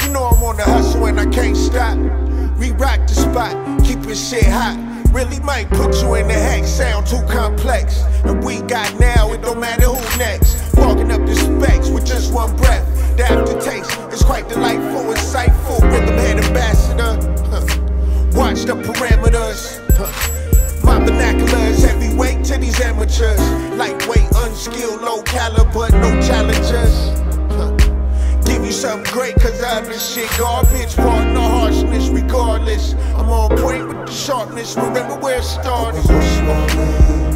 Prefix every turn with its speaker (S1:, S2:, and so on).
S1: You know I'm on the hustle and I can't stop. We rock the spot, keepin' shit hot. Really might put you in the hex, sound too complex. And we got now, it don't matter who next. Fogging up the specs with just one breath. The aftertaste is quite delightful, insightful. Rhythm head ambassador. Watch the parameters. My vernacular is heavyweight to these amateurs. Lightweight, unskilled, low caliber, no challengers. Give you something great, cause the other shit garbage. Pardon the harshness, regardless. I'm on point with the sharpness, remember where it started.